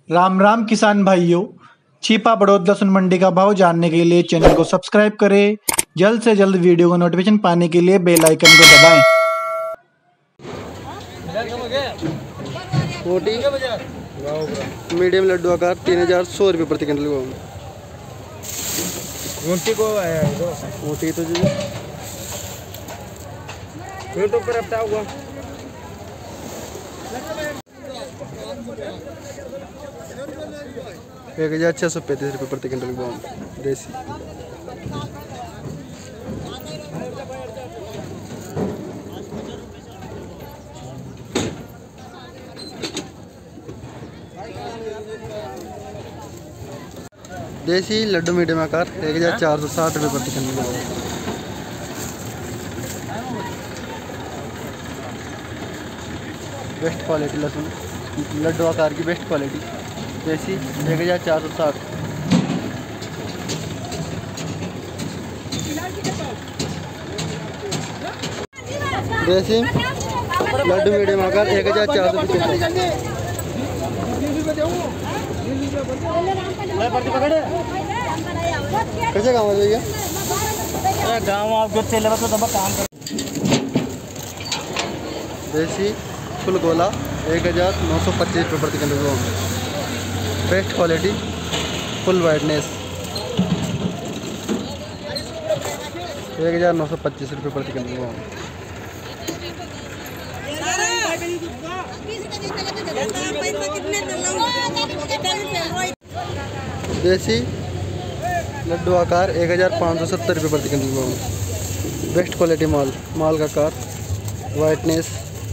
राम राम किसान भाइयों। छिपा बड़ौद लहसुन मंडी का भाव जानने के लिए चैनल को सब्सक्राइब करें। जल्द से जल्द वीडियो को नोटिफिकेशन पाने के लिए बेल आइकन को दबाएं। मोटी मीडियम लड्डू आकार 3100 रुपये प्रति क्विंटल को। मोटी को मोटी तो जी यूट्यूब पर अपना हुआ 1635 रुपये प्रति क्विंटल को देसी। देसी लड्डू मीडियम आकार 1460 रुपये प्रति क्विंटल। बेस्ट क्वालिटी लहसुन लड्डू आकार की बेस्ट क्वालिटी देसी 1460। देसी लड्डू मीडियम आकार 1400 रुपये। कैसे काम है भैया? गाँव आप जो तेल तो दबा काम कर। देसी फुल गोला 1925 रुपये प्रति क्विंटल को। बेस्ट क्वालिटी फुल वाइटनेस 1925 रुपये प्रति क्विंटल को। देसी लड्डू आकार 1570 रुपये प्रति क्विंटल को। बेस्ट क्वालिटी माल का आकार वाइटनेस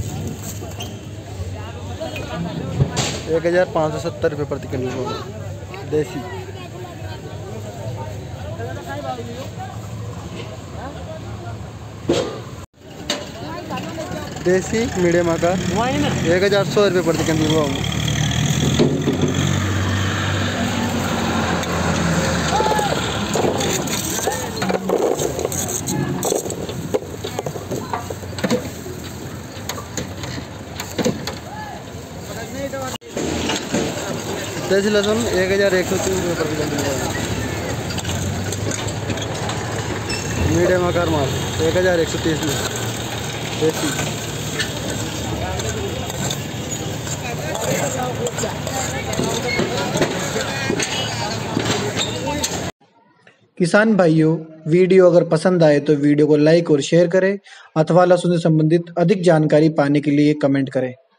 1570 रुपये प्रति क्विंटल को देसी। देसी मीडियम आकार 1100 रुपये प्रति क्विंटल को। देसी लहसुन 1130 रुपये प्रति क्विंटल। मीडियम आकार माल 1130 में देसी। किसान भाइयों, वीडियो अगर पसंद आए तो वीडियो को लाइक और शेयर करें अथवा लहसुन से संबंधित अधिक जानकारी पाने के लिए कमेंट करें।